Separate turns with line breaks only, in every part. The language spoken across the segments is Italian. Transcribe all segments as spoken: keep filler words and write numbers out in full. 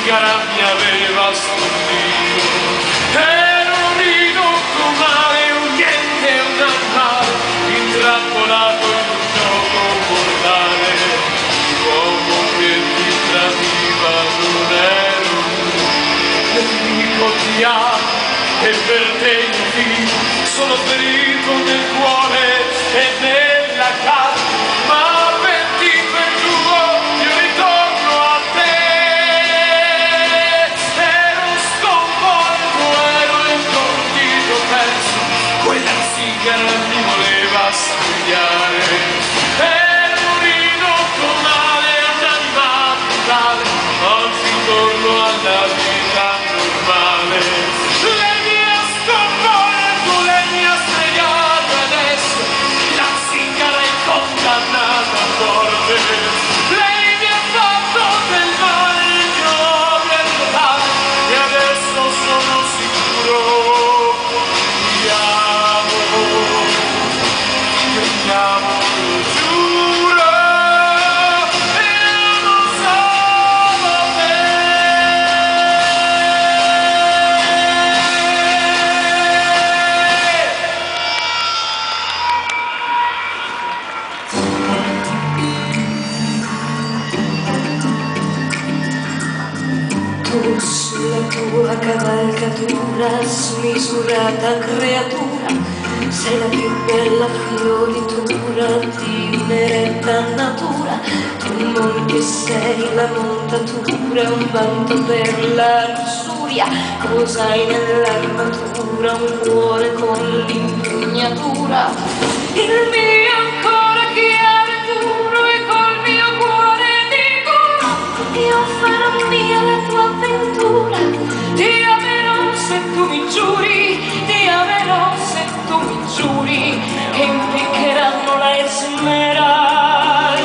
zingara mi aveva stordito. Ero un ridotto male, un niente, un animale, intrappolato in un gioco mortale. L'uomo che ti tradiva non ero nemico ti amo e per te io vivo, sono ferito nel cuore e nella carne, ma per ti per tuo io ritorno a te. Ero sconvolto, ero incordito, perso, quella zingara mi voleva studiare. Ero un ridotto male, un'anima brutale, oggi torno alla vita normale. Lei mi ha sconvolto, lei mi ha stregato adesso, la zingara è condannata a morte. Lei mi ha fatto del male, il mio odio è totale e adesso sono sicuro. Ti amo, ti amo, lo giuro, e amo solo te.
Tu sulla tua cavalcatura, smisurata creatura, sei la più bella fioritura di un'eretta natura. Tu non che sei la montatura, un vanto per la lussuria. Cos'hai nell'armatura? Un cuore con l'impugnatura. Il mio ancora chiaro e puro, e col mio cuore di curo io farò mia la tua avventura. Ti amerò se tu mi giuri, ti amerò se tu mi giuri, che impiccheranno la smeralda.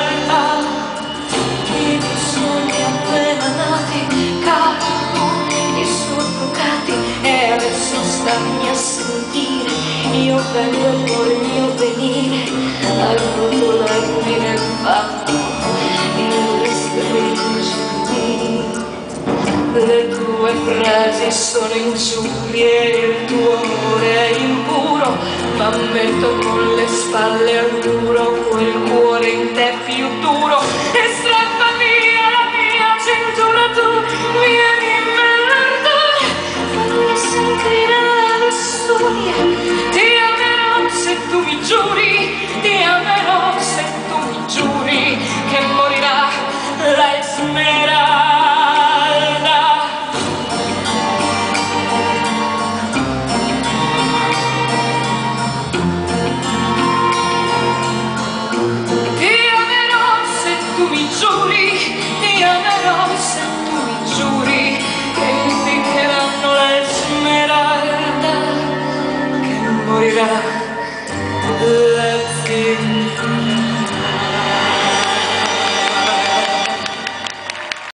I tuoi sogni appena nati cadono e soffocati, e adesso stammi a sentire. Io vengo e poi il mio venire a rotolarmi nel fango, in stringi. Le tue frasi sono ingiurie, il tuo amore è impuro, ma metto con le spalle al muro quel cuore in te più duro. E strappa via la mia cintura, tu vienimi nell'ardore, fammi sentire la lussuria. Ti amerò se tu mi giuri, ti amerò se tu mi giuri, che morirà la smeralda. Ti amerò se tu mi giuri, che impiccheranno la smeralda, che morirà